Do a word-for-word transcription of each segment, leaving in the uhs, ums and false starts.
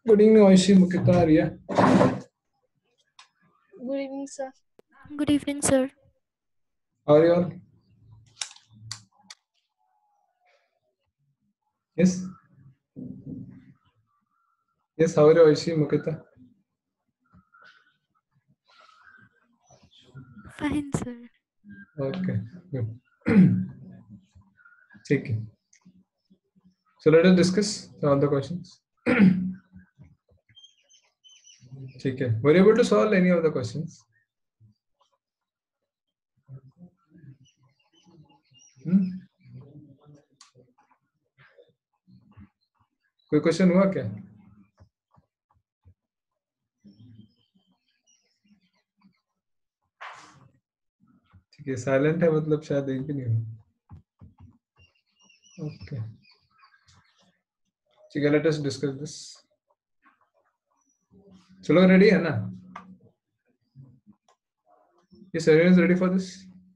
Good evening, Aishi, Mukita, Arya. Good evening, sir. Good evening, sir. How are you all? Yes? Yes, how are you, Aishi, Mukita? Fine, sir. Okay, good. Take it. So let us discuss all the questions. Okay. Were you able to solve any of the questions? Hmm? कोई question हुआ क्या? ठीक है, silent है मतलब शायद एक भी नहीं हुआ. ओके, ठीक है, लेट अस डिस्कस दिस. चलो, रेडी है ना? Is everyone ready for this?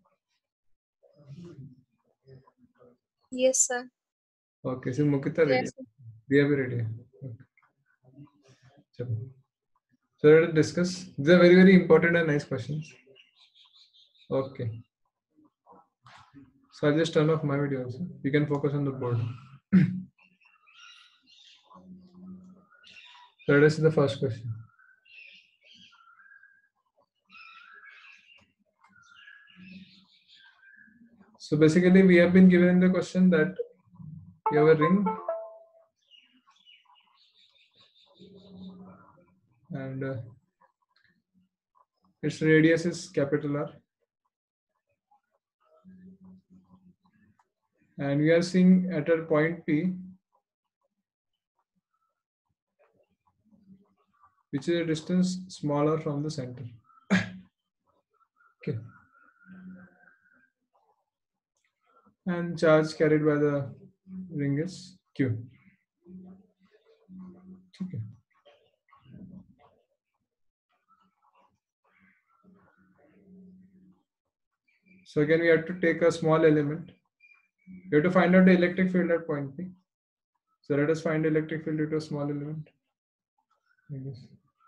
Yes, sir. Okay, so Mukita ready. Yes, sir. We are ready. Okay. चलो. So let us discuss. These are very very important and nice questions. Okay. So I'll just turn off my video also. You can focus on the board. So let us see the first question. So basically we have been given the question that you have a ring and uh, its radius is capital R, and we are seeing at a point P, which is a distance smaller from the center. Okay. And charge carried by the ring is Q. Okay. So again, we have to take a small element. We have to find out the electric field at point P. So let us find the electric field due to a small element. Like this.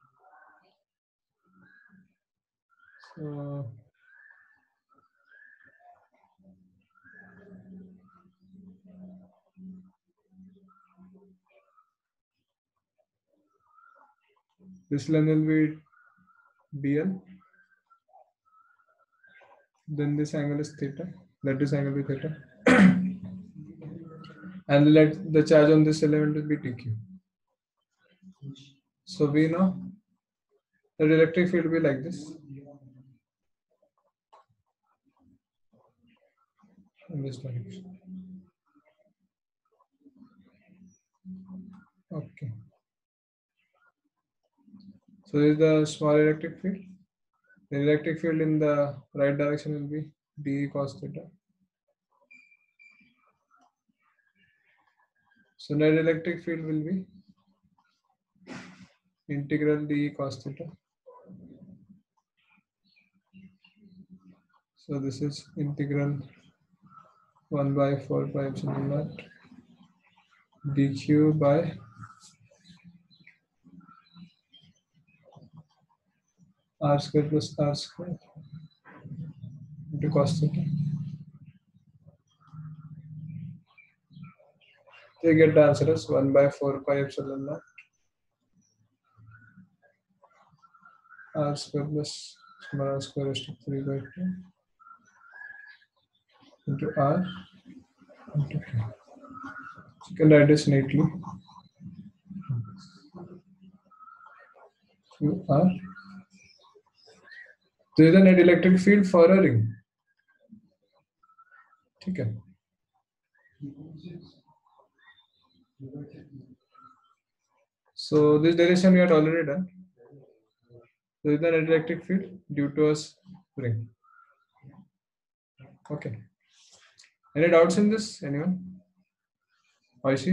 So this length will be B L. Then this angle is theta. Let this angle be theta. And let the charge on this element will be T Q. So we know the electric field will be like this. In this direction. Okay. So this is the small electric field. The electric field in the right direction will be d cos theta. So net electric field will be integral d cos theta. So this is integral one by four pi epsilon naught dq by r square plus r square into cos theta. So you get the answer as one by four pi epsilon naught r square plus small r square raised to three by two into r into k. So you can write this neatly. Q R. This is the net electric field for a ring. ठीक है. So this derivation we had already done. This is the net electric field due to a ring. Okay. Any doubts in this? Anyone? Aishi?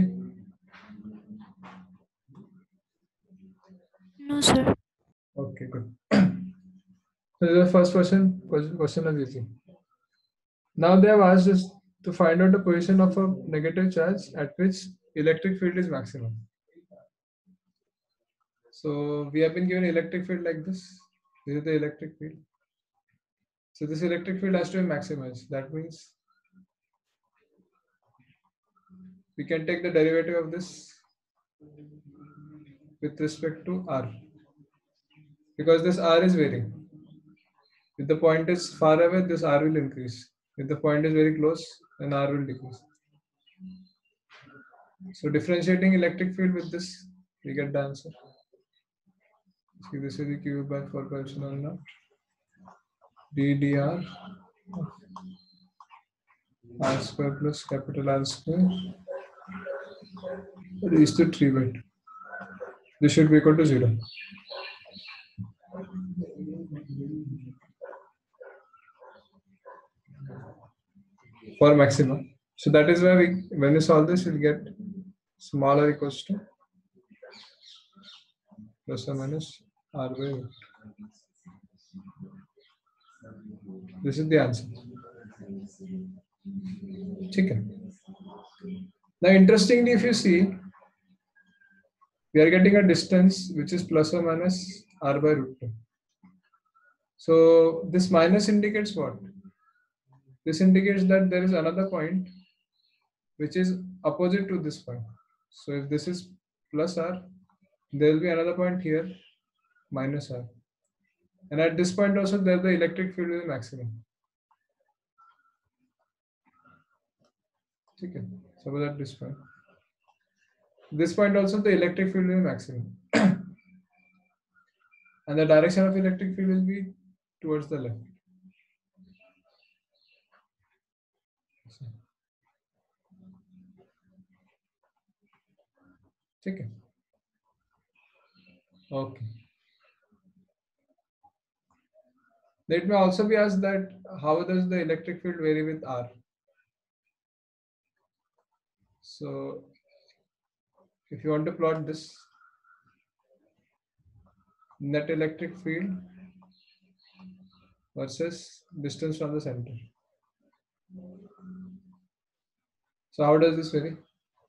No, sir. Okay, good. So the first question, question is easy. Now they have asked us to find out the position of a negative charge at which electric field is maximum. So we have been given electric field like this. This is the electric field. So this electric field has to be maximized. That means we can take the derivative of this with respect to r, because this r is varying. If the point is far away, this r will increase. If the point is very close, then r will decrease. So differentiating electric field with this, we get the answer. See, this is the q by four pi epsilon naught d dr r square plus capital R square raised to three by two. This should be equal to zero. For maximum. So that is why we, when we solve this, we'll get smaller equals to plus or minus r by root. This is the answer. Okay. Now, interestingly, if you see, we are getting a distance which is plus or minus r by root two. So this minus indicates what? This indicates that there is another point which is opposite to this point. So if this is plus r, there will be another point here minus r. And at this point also, there the electric field is maximum. Okay. Suppose at this point. This point also the electric field will be maximum. And the direction of electric field will be towards the left. Okay. Okay. Let me also be asked that how does the electric field vary with R? So if you want to plot this net electric field versus distance from the center. So how does this vary?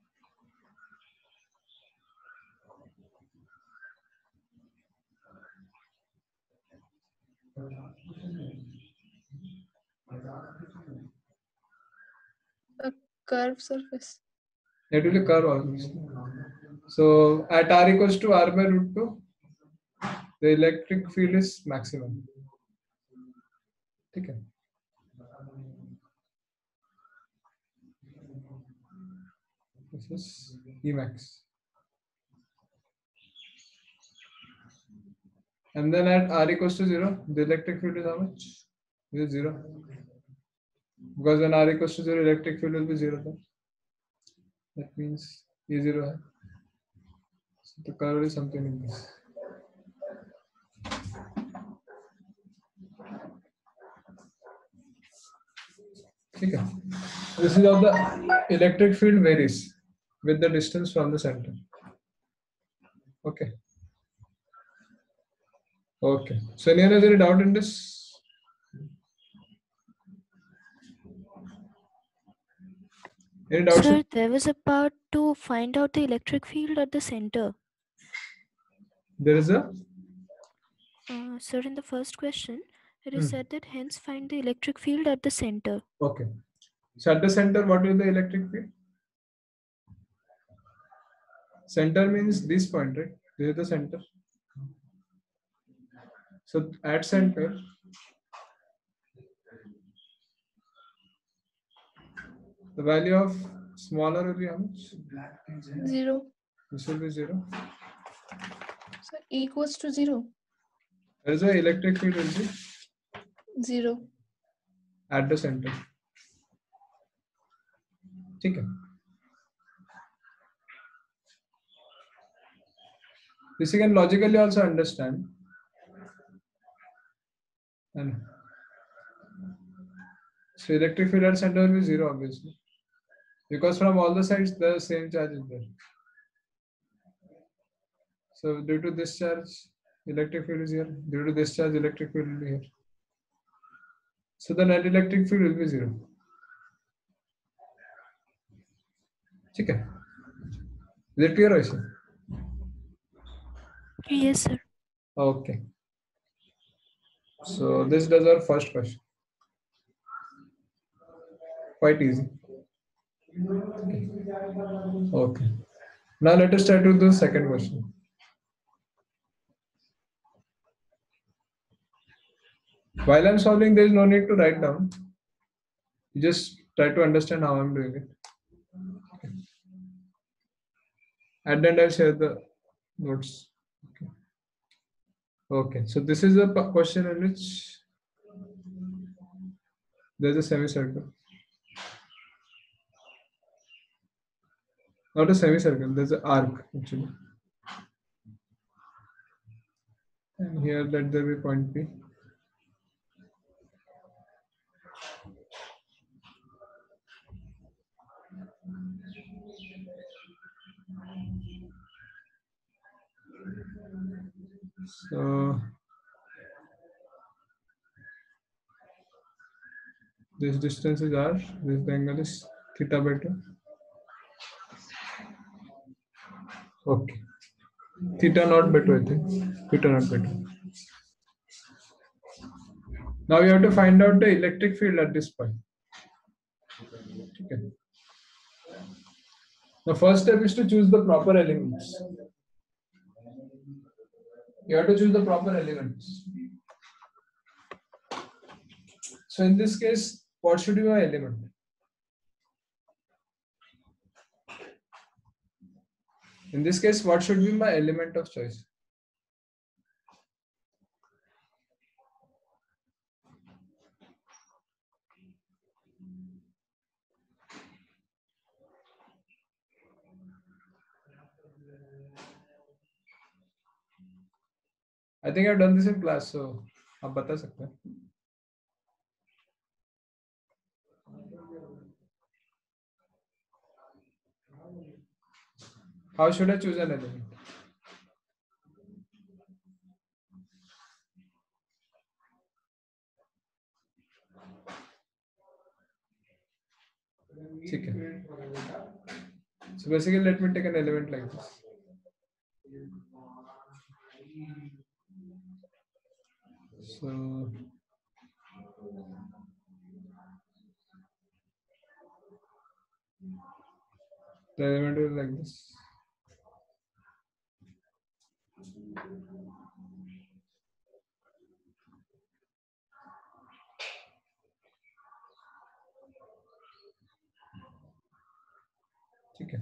A curved surface. It will be curve always. So at r equals to r by root two, the electric field is maximum. Okay. This is E max. And then at r equals to zero, the electric field is how much? It is zero. Because when r equals to zero, electric field will be zero. Then. That means E zero. So the curve is something like this. Okay. This is how the electric field varies with the distance from the center. Okay. Okay. So anyone has any doubt in this? Any doubts? Sir, there was a part to find out the electric field at the center. There is a? Uh, sir, in the first question, it is Hmm. said that hence find the electric field at the center. Okay. So at the center, what is the electric field? Center means this point, right? This is the center. So at center, the value of smaller will be how much? Zero. This will be zero. So E equals to zero. There is a electric field will be Zero. at the center. Okay. This you can logically also understand. And so electric field at center will be zero obviously. Because from all the sides the same charge is there. So due to this charge, electric field is here. Due to this charge, electric field will be here. So the net electric field will be zero. Okay. Is it clear, Aisha? Yes, sir. Okay. So this does our first question. Quite easy. Okay. Now let us start with the second question. While I'm solving, there is no need to write down. You just try to understand how I'm doing it. Okay. And then I'll share the notes. Okay. Okay. So this is a p- question in which there's a semicircle. Not a semicircle, there's an arc actually. And here let there be point P. So this distance is r, this angle is theta by two. Okay. Theta not by two, I think. Theta not by two. Now we have to find out the electric field at this point. Okay. The first step is to choose the proper elements. You have to choose the proper elements. So in this case, what should be my element? In this case, what should be my element of choice? I think I've done this in class, so आप बता सकते हैं. How should I choose an element? ठीक है. So basically, let me take an element like this. So the element is like this. Okay.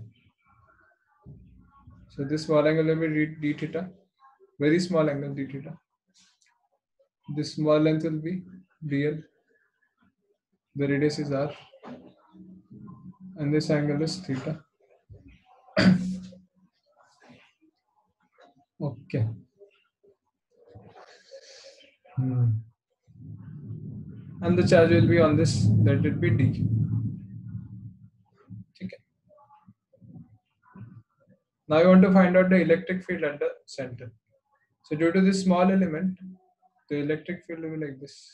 So this small angle will be d, d theta, very small angle d theta. This small length will be dl. The radius is r, and this angle is theta. Okay. Hmm. And the charge will be on this, that will be d. Okay. Now you want to find out the electric field at the center. So due to this small element, the electric field will be like this.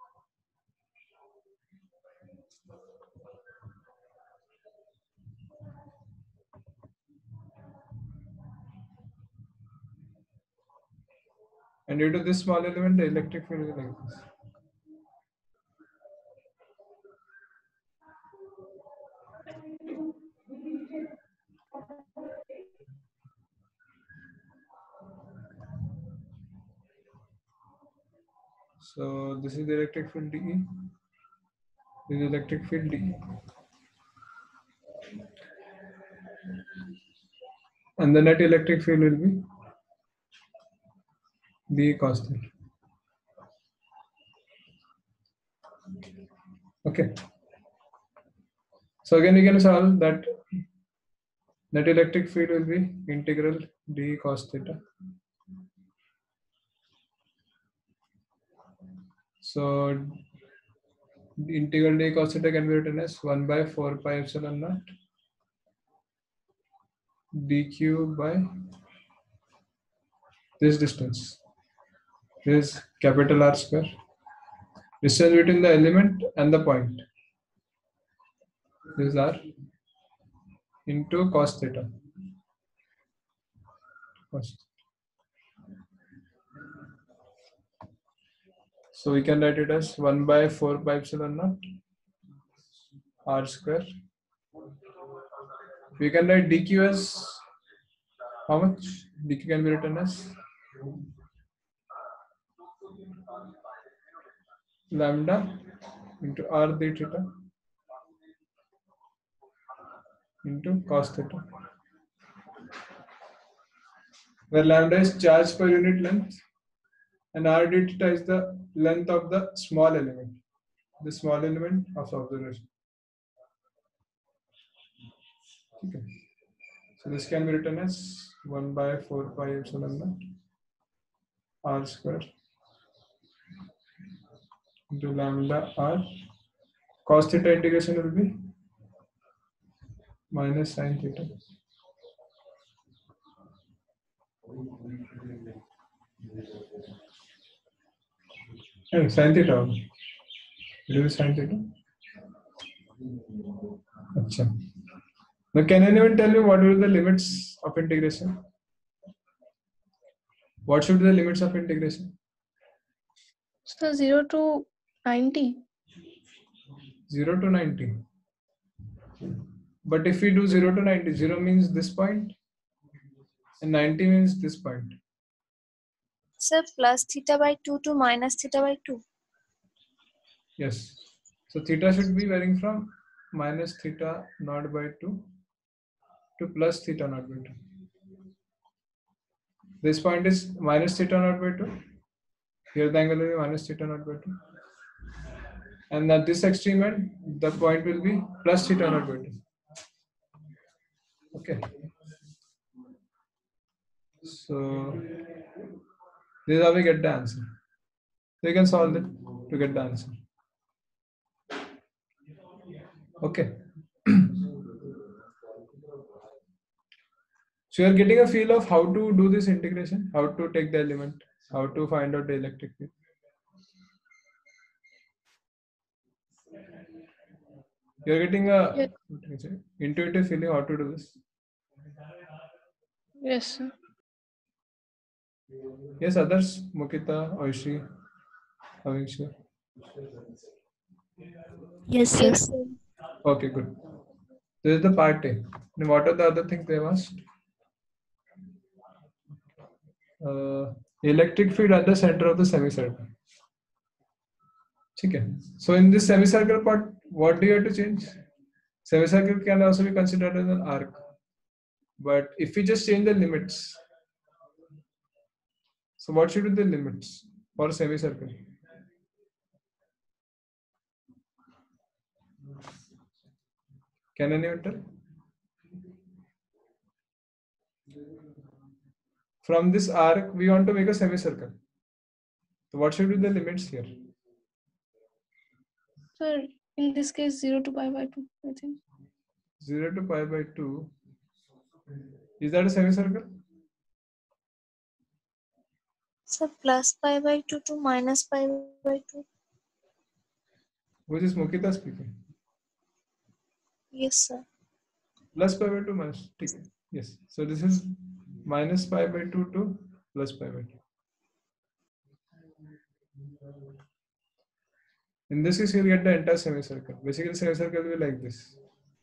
And due to this small element, the electric field will be like this. So this is the electric field dE. This is electric field dE. And the net electric field will be dE cos theta. Okay. So again, you can solve that. Net electric field will be integral dE cos theta. So integral dE cos theta can be written as one by four pi epsilon naught dq by this distance. This is capital R square. Distance between the element and the point. This is R into cos theta. Cos. So we can write it as one by four pi epsilon naught r square. We can write dq as how much? Dq can be written as lambda into r d theta into cos theta, where lambda is charge per unit length and r d theta is the length of the small element, the small element of observation. Okay. So this can be written as one by four pi epsilon naught r square into lambda r. Cos theta integration will be minus sin theta. Hey, sin theta. It will be sin theta. Achha. Now, can anyone tell me what will be the limits of integration? What should be the limits of integration? So zero to ninety. zero to ninety. But if we do zero to ninety, zero means this point and ninety means this point. Sir, plus theta by two to minus theta by two. Yes. So theta should be varying from minus theta naught by two to plus theta naught by two. This point is minus theta naught by two. Here the angle will be minus theta naught by two. And at this extreme end, the point will be plus theta naught by two. Okay. So this is how we get the answer. So you can solve it to get the answer. Okay. So you are getting a feel of how to do this integration, how to take the element, how to find out the electric field. You are getting a Yeah. what can I say, intuitive feeling how to do this. Yes, sir. Yes, others, Mukita, Oishi, Avingsha. Yes, sir. Yes, sir. Okay, good. This is the part A. Now, what are the other things they asked? Uh, electric field at the center of the semicircle. Okay. So in this semicircle part, what do you have to change? Semicircle can also be considered as an arc. But if we just change the limits, so what should be the limits for a semicircle? Can anyone tell? From this arc, we want to make a semicircle. So what should be the limits here? So in this case, zero to pi by two, I think. zero to pi by two. Is that a semicircle? Sir, plus pi by two to minus pi by two. Which is Mukita speaking. Yes, sir. Plus pi by two minus. Okay. Yes. So this is minus pi by two to plus pi by two. In this case, you'll get the entire semicircle. Basically, semicircle will be like this.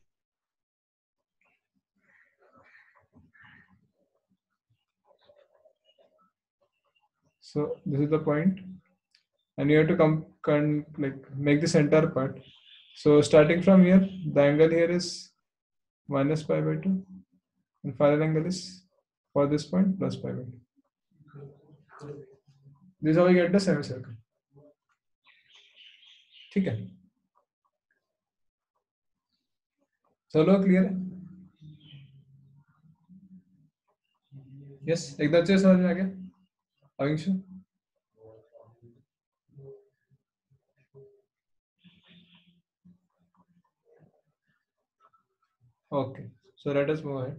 So this is the point, and you have to come, come like make this entire part. So starting from here, the angle here is minus pi by two, and final angle is for this point plus pi by two. This is how we get the semicircle. ठीक है? चलो clear है? Yes, एकदम अच्छे से समझ में आ गया? Avingshu? Okay, so let us move ahead.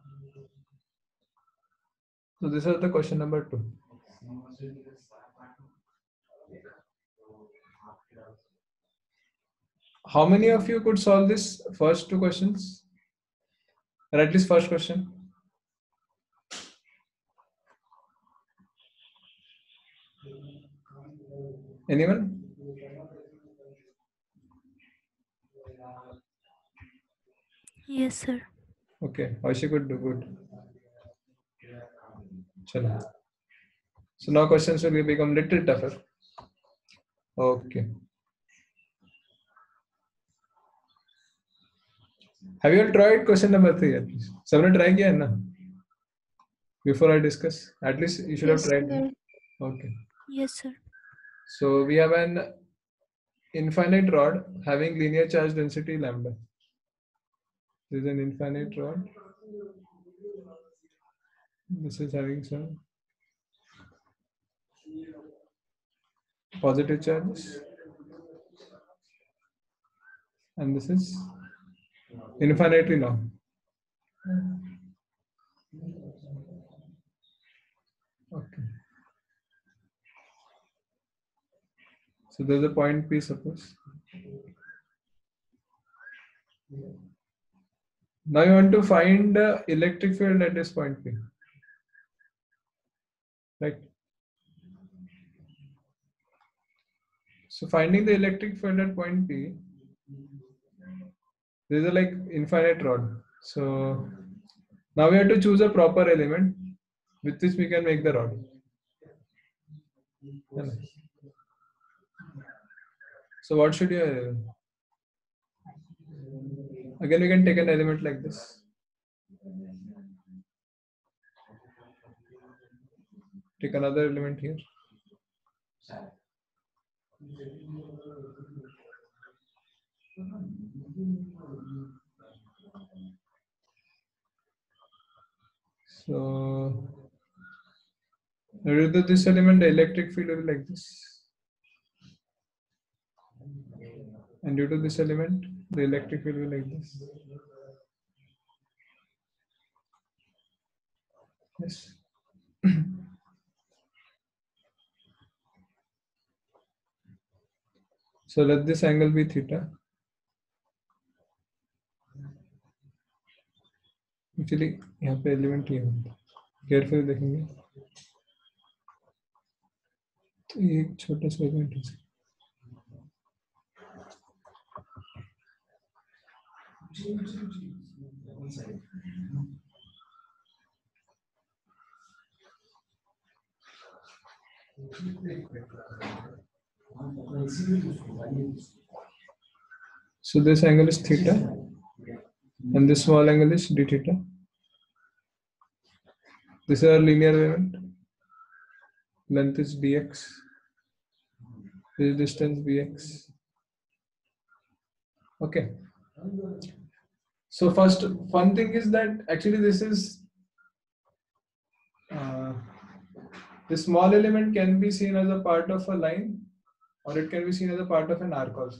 So this is the question number two. How many of you could solve this first two questions? Or at least first question? Anyone? Yes, sir. Okay, how she could do good. Chalo. So now questions will become little tougher. Okay. Have you all tried question number three at least? Someone try kiya hai na? Before I discuss, at least you should have Yes, tried. sir. Okay. Yes, sir. So we have an infinite rod having linear charge density lambda. This is an infinite rod. This is having some positive charges. And this is infinitely long. Okay. So there's a point P, suppose. Now you want to find the electric field at this point P. Right? So finding the electric field at point P, this is a like infinite rod. So now we have to choose a proper element with which we can make the rod. So what should you? Again, we can take an element like this. Take another element here. So with this element, the electric field will be like this. And due to this element, the electric field will be like this. Yes. So let this angle be theta. Actually, यहाँ पे element ये होता है. Carefully देखेंगे. तो ये एक छोटा सा element है. So this angle is theta, and this small angle is d theta. This is our linear element. Length is dx. This is distance bx. Okay. So first, fun thing is that actually this is uh, this small element can be seen as a part of a line, or it can be seen as a part of an arc also.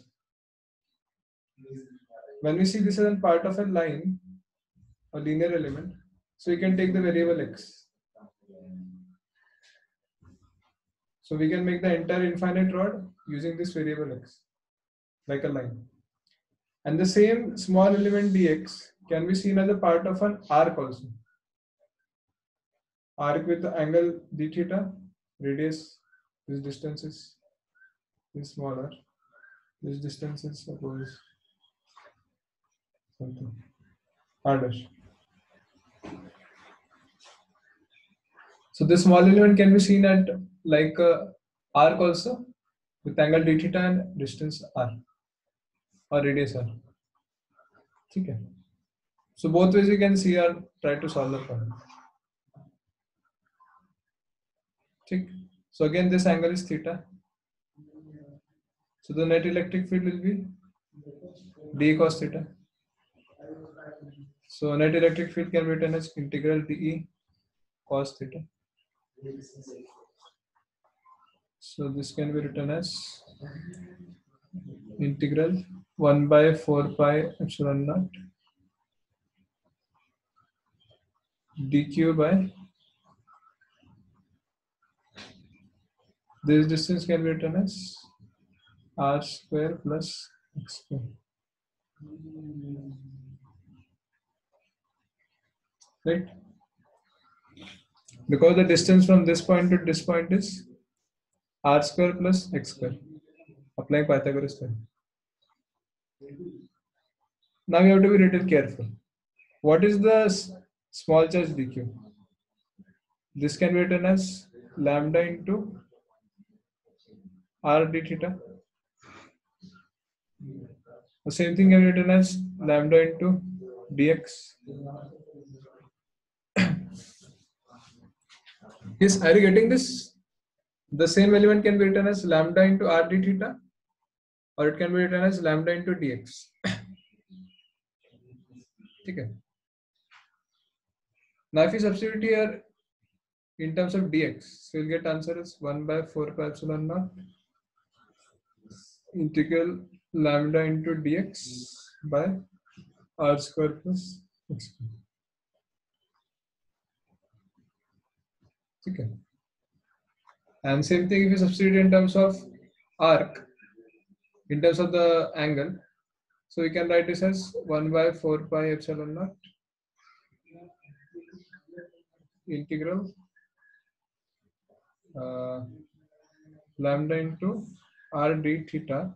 When we see this as a part of a line, a linear element, so we can take the variable x. So we can make the entire infinite rod using this variable x, like a line. And the same small element dx can be seen as a part of an arc also. Arc with the angle d theta, radius, this distance is, is smaller. This distance is suppose something r dash. So this small element can be seen at like a arc also with angle d theta and distance r or radius r. Okay. So both ways you can see or try to solve the problem. Okay. So again this angle is theta. So the net electric field will be d cos theta. So net electric field can be written as integral dE cos theta. So this can be written as integral one by four pi epsilon naught dq by this distance can be written as r square plus x square. Right? Because the distance from this point to this point is r square plus x square. Applying Pythagoras theorem. Now we have to be little careful. What is the small charge dq? This can be written as lambda into r d theta. The same thing can be written as lambda into dx. Yes, are you getting this? The same element can be written as lambda into r d theta, or it can be written as lambda into dx. Okay. Now if you substitute here in terms of dx, so you'll get answer is one by four pi epsilon naught integral lambda into dx by r square plus x square. Okay. And same thing if you substitute in terms of arc, in terms of the angle, so we can write this as one by four pi epsilon naught integral uh, lambda into r d theta.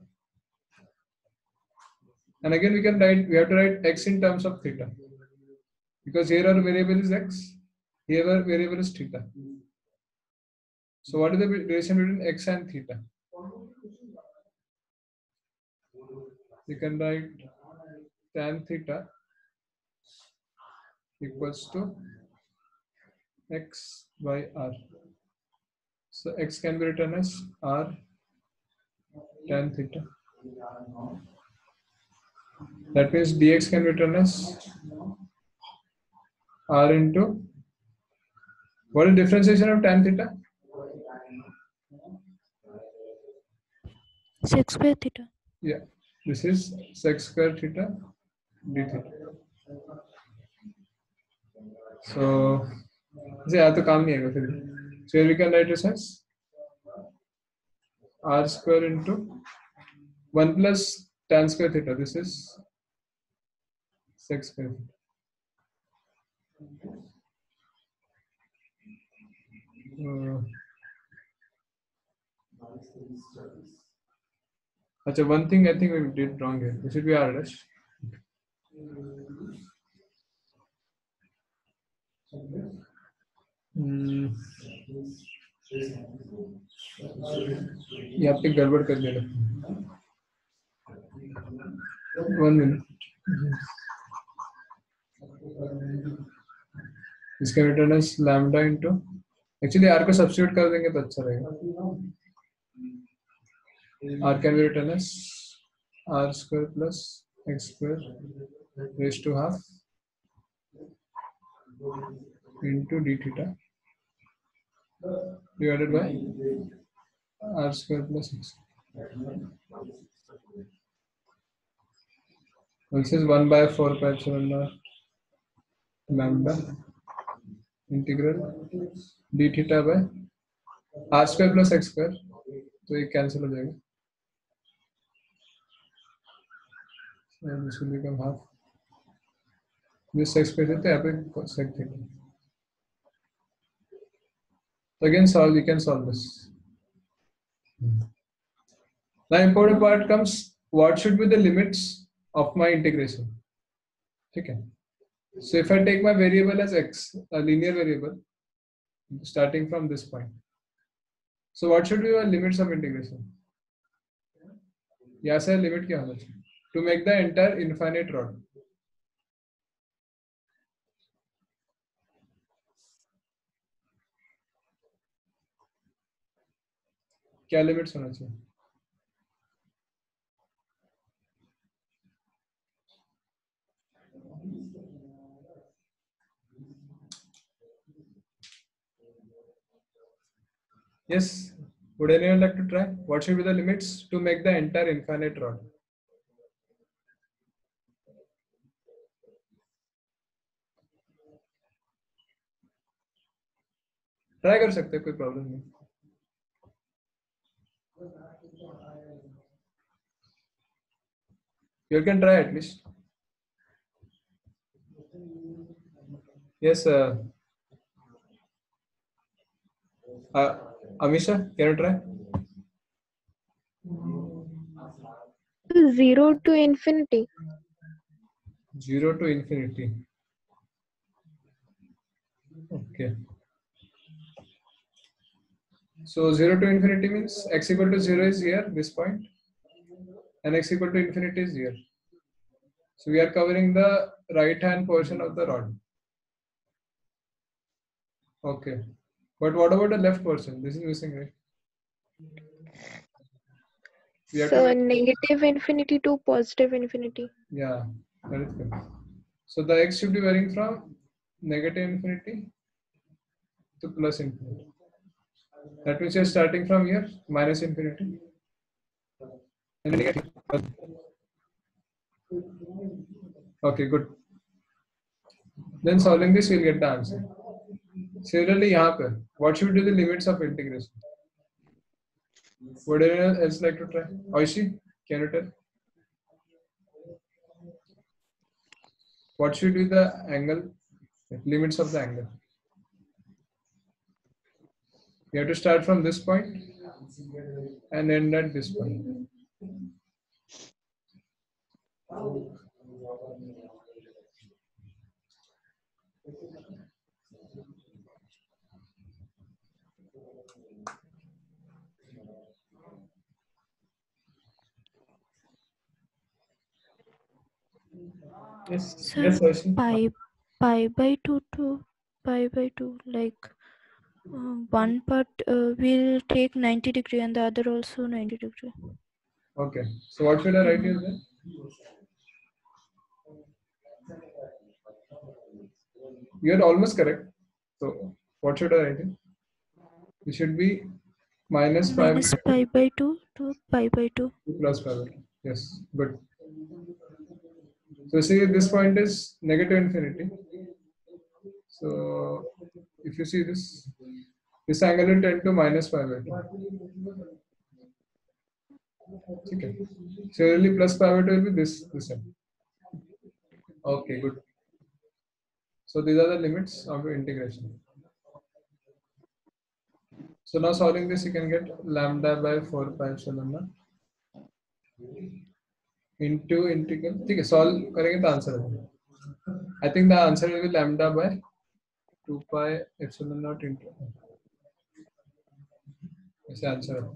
And again we can write, we have to write x in terms of theta, because here our variable is x, here our variable is theta. So what is the relation between x and theta? You can write tan theta equals to x by r. So x can be written as r tan theta. That means dx can be written as r into, what is the differentiation of tan theta? Sec square theta. Yeah, this is sec square theta d theta. So, see, यहाँ तो काम नहीं आएगा फिर. So here we can write this as r square into one plus tan square theta. This is sec square theta. Uh, Achha, one thing I think we did wrong here. This should be r dash. Hmm. यहाँ पे गड़बड़ कर दिया. One minute. इसका return है lambda into, actually r को substitute कर देंगे तो अच्छा रहेगा. R can be written as r square plus x square raised to half into d theta divided by r square plus x. This is one by four pi epsilon naught lambda integral d theta by r square plus x square. तो ये cancel हो जाएगा. And this will become half. This sec square theta, यहाँ पे sec theta. So again, solve. We can solve this. The important part comes. What should be the limits of my integration? Okay. So if I take my variable as x, a linear variable, starting from this point. So what should be the limits of integration? यहाँ से limit क्या होना चाहिए? To make the entire infinite rod. क्या limits होना चाहिए? Yes. Would anyone like to try? What should be the limits to make the entire infinite rod? Try कर सकते हैं, कोई problem नहीं. You can try at least. Yes. Uh, uh, Amisha, can you try? Zero to infinity. Zero to infinity. Okay. So zero to infinity means x equal to zero is here, this point, and x equal to infinity is here. So we are covering the right hand portion of the rod. Okay. But what about the left portion? This is missing, right? We have to So make, negative infinity to positive infinity. yeah, that is good. So the x should be varying from negative infinity to plus infinity. That means you're starting from here, minus infinity. And then negative. Okay, good. Then solving this, we'll get the answer. Similarly, यहाँ पे, what should be the limits of integration? Would anyone else like to try? Oishi, can you tell? What should be the angle? Limits of the angle. You have to start from this point and end at this point. Yes, Sir, yes, Oishi. pi pi by two to pi by two, like uh, one part uh, will take ninety degree and the other also ninety degree. Okay, so what should I write here then? You are almost correct. So what should I write here? It should be minus pi Minus pi by two to pi by two. plus pi by two. Yes, good. So see, this point is negative infinity. So if you see this, this angle will tend to minus pi by two. Okay. So really plus pi by two will be this this end. Okay, good. So these are the limits of integration. So now solving this, you can get lambda by four pi epsilon naught into integral. Okay, solve करेंगे तो answer आएगा. I think the answer will be lambda by two pi epsilon naught into. ऐसे answer है.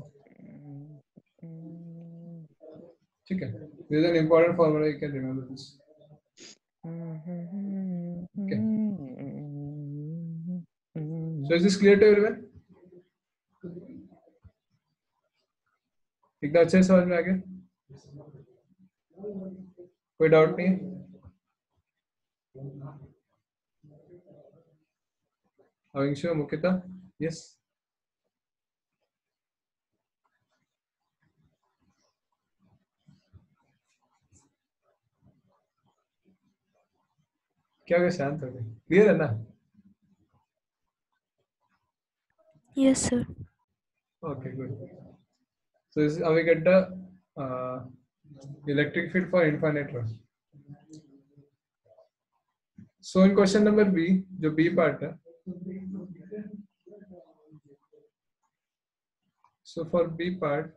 ठीक है. This is an important formula. You can remember this. Okay. So is this clear to everyone? एकदम अच्छे से समझ में आ गया? कोई डाउट नहीं? अविंशु, मुकिता, yes. क्या क्या शांत हो गए? Clear है ना? Yes, sir. Okay, good. So this is how we get the uh, electric field for infinite rod. So in question number B, जो B part है. So for B part,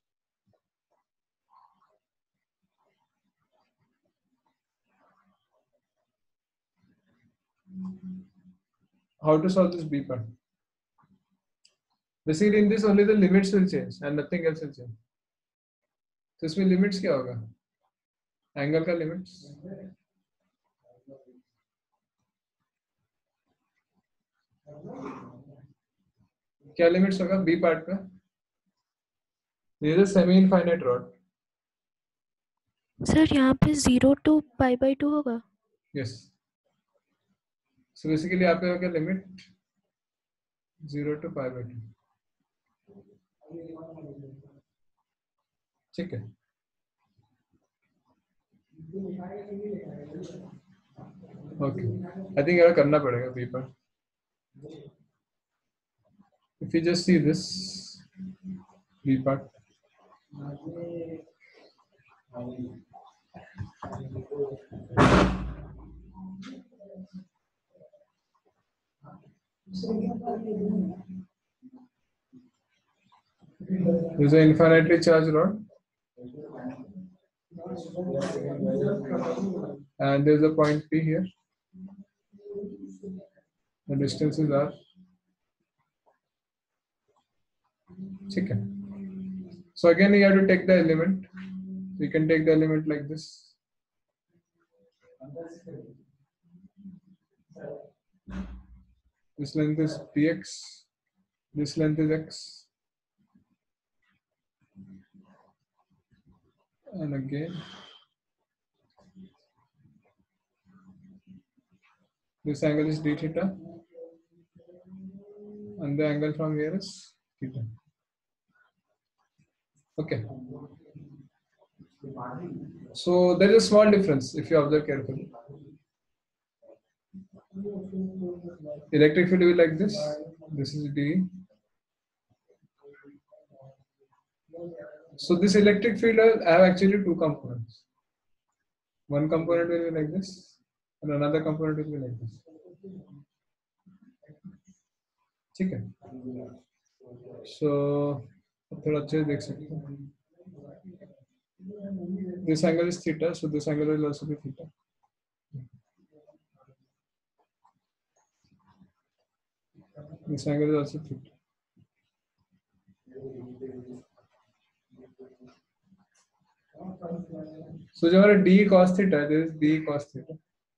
how to solve this B part? Basically, in this only the limits will change and nothing else will change. तो इसमें limits क्या होगा? Angle का limits. क्या limits होगा B part का? This is a semi-infinite rod. Sir, यहाँ पे zero to pi by two होगा. Yes. So basically, आप पे होगा limit zero to pi by two. ठीक है. Okay. I think यार करना पड़ेगा B part. If you just see this B part. This is an infinitely charged rod. and there's a point P here. The distances are chicken. So again, you have to take the element. You can take the element like this. This length is px. This length is x. And again, this angle is d theta. And the angle from here is theta. Okay. So there is a small difference if you observe carefully. Electric field will be like this. This is D. So this electric field I have actually two components. One component will be like this, and another component will be like this. Okay. So थोड़ा अच्छे से देख सकते हैं. This angle is theta, so this angle will also be theta. This angle is also theta. So जो हमारा d cos theta, this is d cos theta.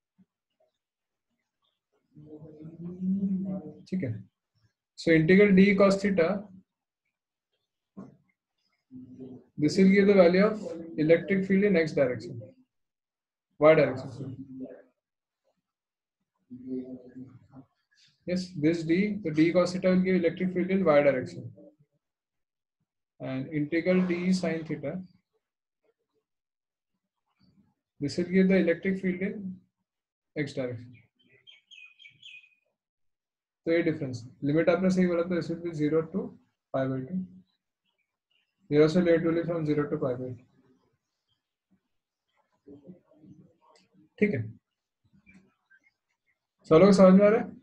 ठीक है. So integral d cos theta. This will give the value of electric field in x direction, y direction. Yes, this d, the d cos theta will give electric field in y direction, and integral d sin theta. This will give the electric field in x direction. So ये difference. Limit आपने सही बोला तो this will be zero to pi by two. Here also limit will be from zero to pi by two. ठीक है. सब लोग समझ में आ रहा है?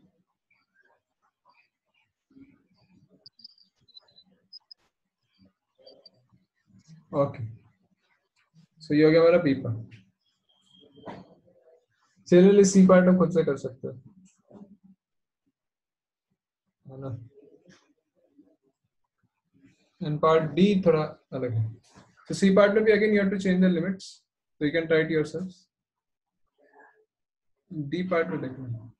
Okay. So ये हो गया हमारा P part. चलिए C part हम खुद से कर सकते हैं. है ना? And part D थोड़ा अलग है. So C part में भी again you have to change the limits. So you can try it yourselves. D part में देखना.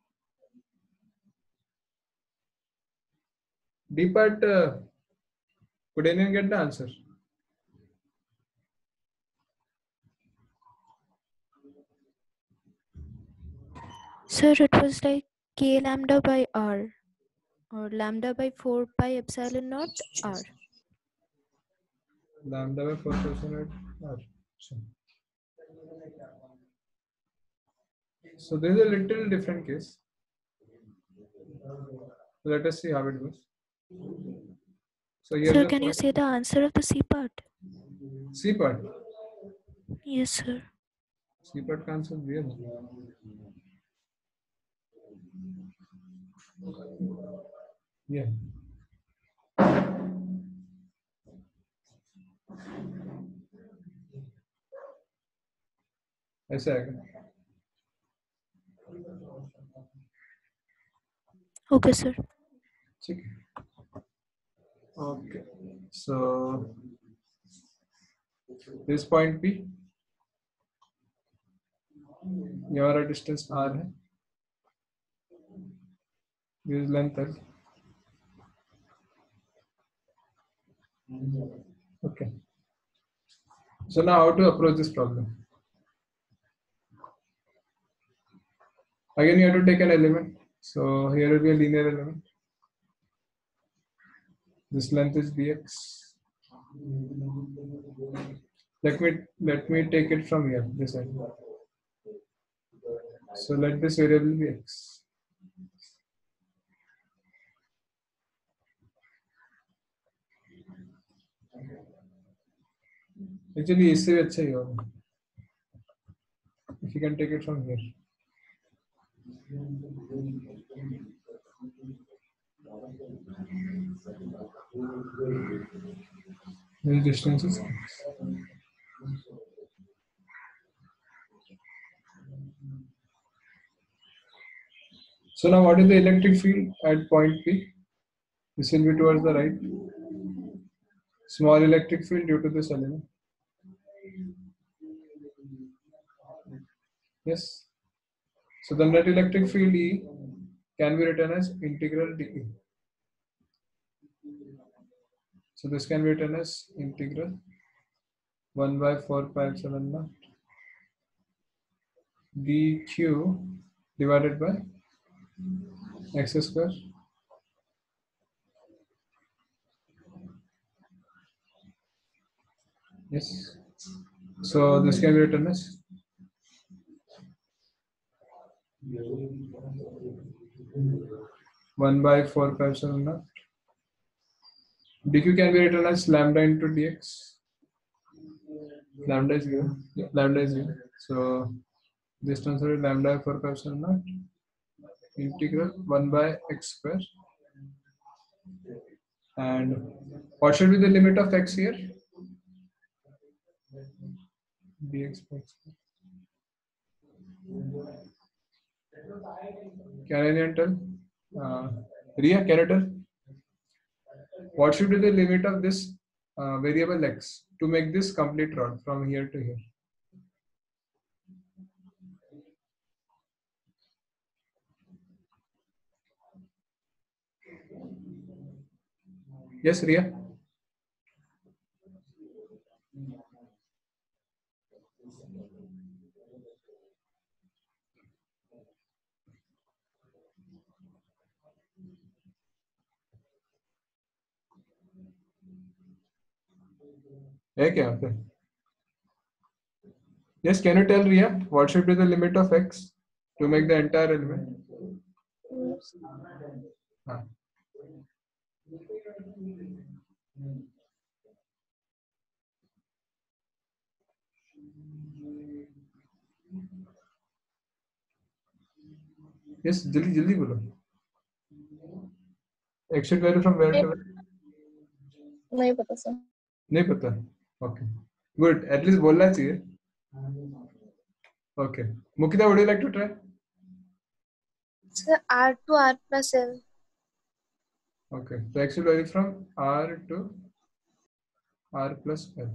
D part, uh, could anyone get the answer? Sir, it was like k lambda by r, or lambda by four pi epsilon naught r. Lambda by four percent r. So this is a little different case. Let us see how it goes. So here Sir, the can you point- say the answer of the C part? C part. Yes, sir. C part का answer दिया था. Yeah. ऐसा है. Okay, sir. ठीक है. Okay. So this point P. ये हमारा distance R है. This is length L. Okay. So now how to approach this problem? Again, you have to take an element. So here will be a linear element. This length is dx. Let me let me take it from here. This end. So let this variable be x. Actually, इससे भी अच्छा ही होगा. If you can take it from here. This distance is x. So now what is the electric field at point P? This will be towards the right. Small electric field due to this element. Yes. So the net electric field E can be written as integral dE. So this can be written as integral one by four pi epsilon naught dq divided by x square. Yes. So this can be written as one by four pi epsilon naught. dq can be written as lambda into dx. Lambda is given. Yeah, lambda is given. So this turns out lambda four pi epsilon naught integral one by x square. And what should be the limit of x here? Dx by x square. Can anyone tell? Uh, Ria, can you tell? What should be the limit of this uh, variable x to make this complete rod from here to here? Yes, Ria. Okay, okay. Yes, can you tell Ria what should be the limit of x to make the entire element? Ah. Yes, जल्दी जल्दी बोलो. X should vary from where to where? नहीं पता sir. नहीं पता. Okay. Good. At least बोलना चाहिए. Okay. Mukita, would you like to try? Sir, R to R plus L. Okay. So X will vary from R to R plus L.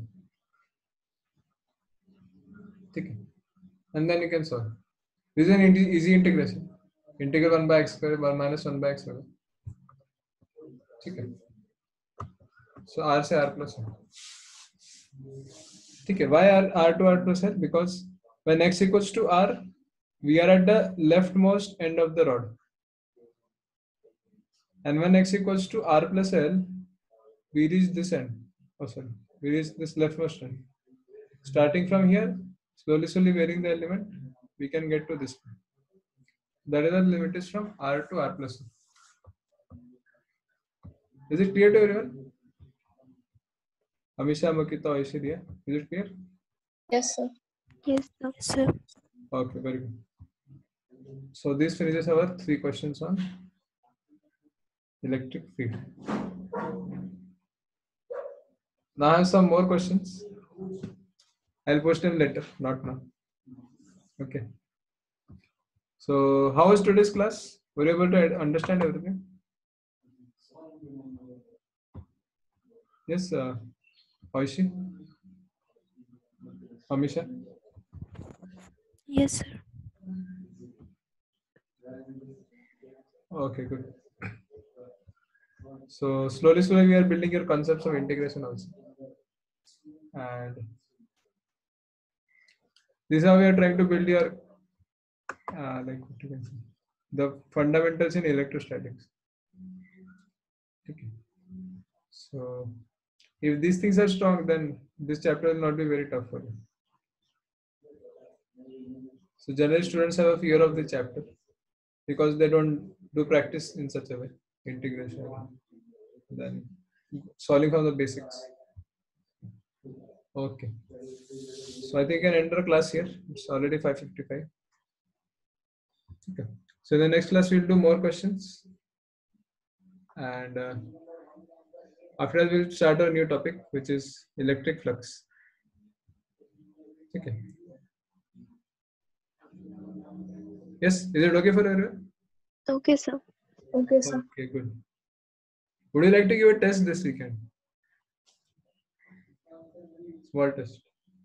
Okay. And then you can solve. This is an easy integration. Integral one by x square minus one by x square. Okay. So R से R plus L. Okay. Why R, R to R plus L? Because when x equals to R, we are at the leftmost end of the rod. And when x equals to R plus L, we reach this end. Oh, sorry. We reach this leftmost end. Starting from here, slowly, slowly varying the element, we can get to this point. That is the limit is from R to R plus L. Is it clear to everyone? Amisha, Makita, Aishwarya, is it clear? Yes, sir. Yes, sir. Okay, very good. So this finishes our three questions on electric field. Now I have some more questions. I'll post them later, not now. Okay. So how was today's class? Were you able to understand everything? Yes, uh, Aishi? Amisha? Yes, sir. Okay, good. So slowly, slowly we are building your concepts of integration also. And this is how we are trying to build your uh, like what you can say, the fundamentals in electrostatics. Okay. So if these things are strong, then this chapter will not be very tough for you. So generally students have a fear of the chapter because they don't do practice in such a way, integration, then solving from the basics. Okay. So I think I can end our class here. It's already five fifty-five. Okay. So in the next class we'll do more questions. And uh, after that we'll start a new topic, which is electric flux. Okay. Yes, is it okay for everyone? Okay, sir. Okay, sir. Okay, good. Would you like to give a test this weekend? Small test.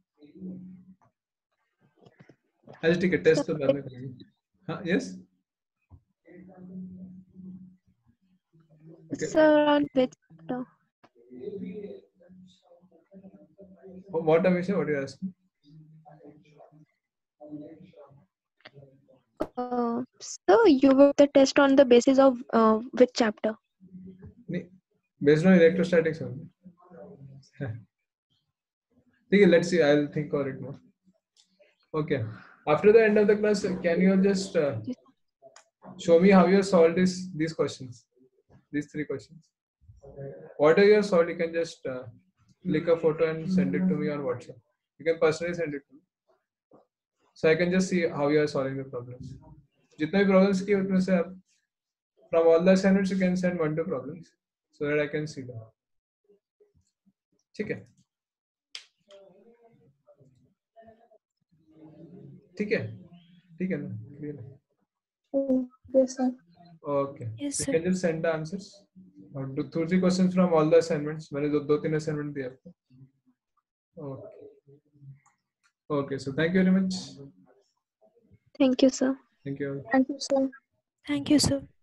I'll take a test तो बाद में करेंगे. हाँ, yes. Okay. Sir, on which chapter? What am I saying? What are you asking? Uh, sir, you will the test on the basis of uh, which chapter? नहीं, based on electrostatics only. Okay, let's see. I'll think on it more. Okay. After the end of the class, can you just uh, show me how you solved this these questions, these three questions? Whatever you have solved, you can just uh, click a photo and send it to me on WhatsApp. You can personally send it to me, so I can just see how you are solving the problems. जितने भी problems किए उतने से आप from all the assignments you can send one two problems so that I can see them. ठीक है? ठीक है? ठीक है ना? Clear है? Okay, sir. Okay. Yes, So sir. you can just send the answers. Or do two three questions from all the assignments. मैंने दो दो तीन assignment दिए आपको. Okay. Okay. So thank you very much. Thank you, sir. Thank you. Thank you, sir. Thank you, sir.